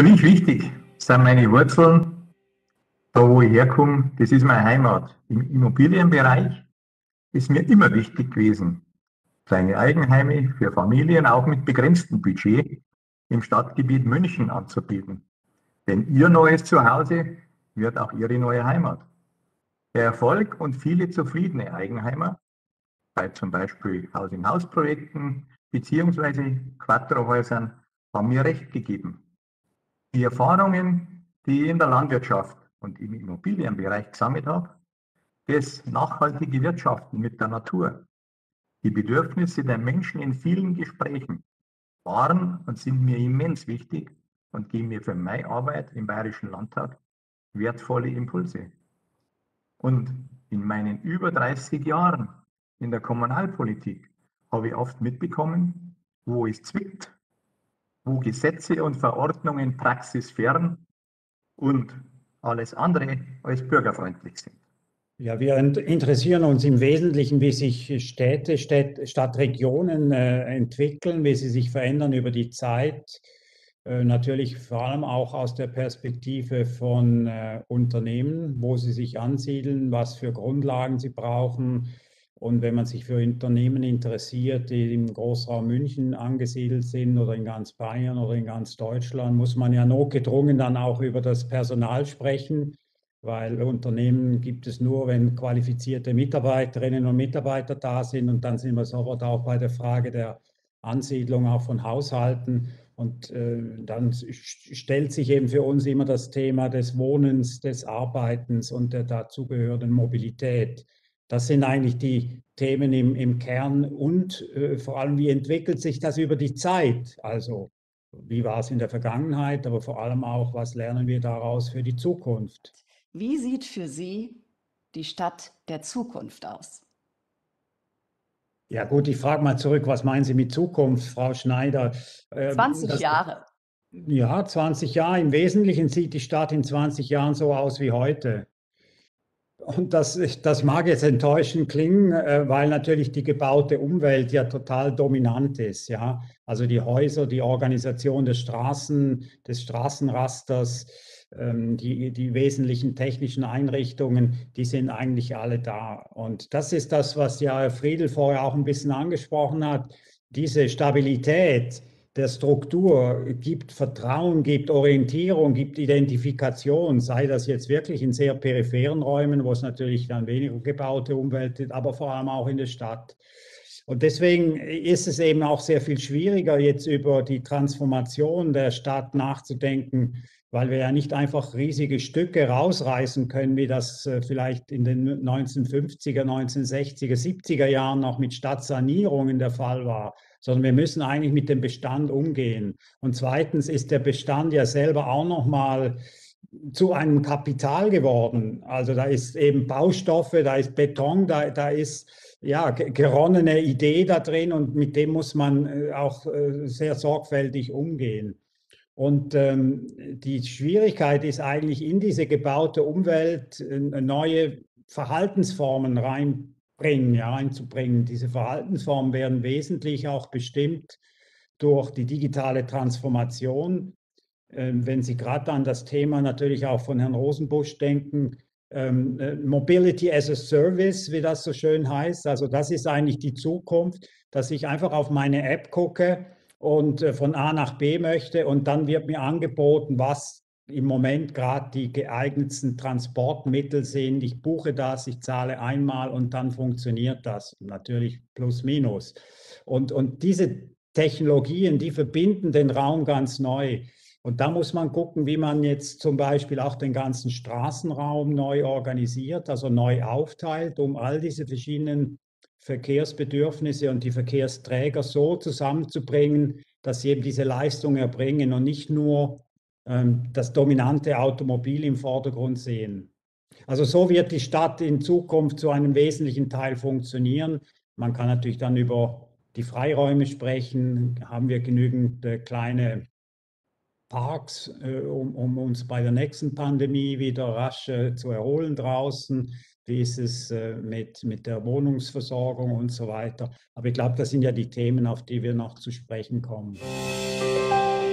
Für mich wichtig sind meine Wurzeln, da wo ich herkomme, das ist meine Heimat. Im Immobilienbereich ist mir immer wichtig gewesen, kleine Eigenheime für Familien auch mit begrenztem Budget im Stadtgebiet München anzubieten. Denn ihr neues Zuhause wird auch ihre neue Heimat. Der Erfolg und viele zufriedene Eigenheimer bei zum Beispiel Haus-in-Haus-Projekten beziehungsweise Quattrohäusern haben mir recht gegeben. Die Erfahrungen, die ich in der Landwirtschaft und im Immobilienbereich gesammelt habe, das nachhaltige Wirtschaften mit der Natur, die Bedürfnisse der Menschen in vielen Gesprächen waren und sind mir immens wichtig und geben mir für meine Arbeit im Bayerischen Landtag wertvolle Impulse. Und in meinen über 30 Jahren in der Kommunalpolitik habe ich oft mitbekommen, wo es zwickt, wo Gesetze und Verordnungen praxisfern und alles andere als bürgerfreundlich sind. Ja, wir interessieren uns im Wesentlichen, wie sich Städte, Stadtregionen entwickeln, wie sie sich verändern über die Zeit. Natürlich vor allem auch aus der Perspektive von Unternehmen, wo sie sich ansiedeln, was für Grundlagen sie brauchen. Und wenn man sich für Unternehmen interessiert, die im Großraum München angesiedelt sind oder in ganz Bayern oder in ganz Deutschland, muss man ja notgedrungen dann auch über das Personal sprechen, weil Unternehmen gibt es nur, wenn qualifizierte Mitarbeiterinnen und Mitarbeiter da sind. Und dann sind wir sofort auch bei der Frage der Ansiedlung auch von Haushalten. Und dann stellt sich eben für uns immer das Thema des Wohnens, des Arbeitens und der dazugehörigen Mobilität. Das sind eigentlich die Themen im Kern und vor allem, wie entwickelt sich das über die Zeit? Also wie war es in der Vergangenheit, aber vor allem auch, was lernen wir daraus für die Zukunft? Wie sieht für Sie die Stadt der Zukunft aus? Ja gut, ich frage mal zurück, was meinen Sie mit Zukunft, Frau Schneider? 20 Jahre. Ja, 20 Jahre. Im Wesentlichen sieht die Stadt in 20 Jahren so aus wie heute. Und das mag jetzt enttäuschend klingen, weil natürlich die gebaute Umwelt ja total dominant ist. Ja? Also die Häuser, die Organisation des Straßenrasters, die wesentlichen technischen Einrichtungen, die sind eigentlich alle da. Und das ist das, was ja Herr Friedl vorher auch ein bisschen angesprochen hat, diese Stabilität der Struktur gibt Vertrauen, gibt Orientierung, gibt Identifikation, sei das jetzt wirklich in sehr peripheren Räumen, wo es natürlich dann weniger gebaute Umwelt ist, aber vor allem auch in der Stadt. Und deswegen ist es eben auch sehr viel schwieriger, jetzt über die Transformation der Stadt nachzudenken, weil wir ja nicht einfach riesige Stücke rausreißen können, wie das vielleicht in den 1950er, 1960er, 70er Jahren noch mit Stadtsanierungen der Fall war, sondern wir müssen eigentlich mit dem Bestand umgehen. Und zweitens ist der Bestand ja selber auch nochmal zu einem Kapital geworden. Also da ist eben Baustoffe, da ist Beton, da ist ja geronnene Idee da drin und mit dem muss man auch sehr sorgfältig umgehen. Und die Schwierigkeit ist eigentlich in diese gebaute Umwelt neue Verhaltensformen reinzubringen. Diese Verhaltensformen werden wesentlich auch bestimmt durch die digitale Transformation. Wenn Sie gerade an das Thema natürlich auch von Herrn Rosenbusch denken, Mobility as a Service, wie das so schön heißt. Also das ist eigentlich die Zukunft, dass ich einfach auf meine App gucke und von A nach B möchte und dann wird mir angeboten, was im Moment gerade die geeignetsten Transportmittel sind. Ich buche das, ich zahle einmal und dann funktioniert das. Natürlich plus minus. Und diese Technologien, die verbinden den Raum ganz neu. Und da muss man gucken, wie man jetzt zum Beispiel auch den ganzen Straßenraum neu organisiert, also neu aufteilt, um all diese verschiedenen Verkehrsbedürfnisse und die Verkehrsträger so zusammenzubringen, dass sie eben diese Leistung erbringen und nicht nur das dominante Automobil im Vordergrund sehen. Also so wird die Stadt in Zukunft zu einem wesentlichen Teil funktionieren. Man kann natürlich dann über die Freiräume sprechen. Haben wir genügend kleine Parks, um uns bei der nächsten Pandemie wieder rasch zu erholen draußen? Wie ist es mit der Wohnungsversorgung und so weiter? Aber ich glaube, das sind ja die Themen, auf die wir noch zu sprechen kommen.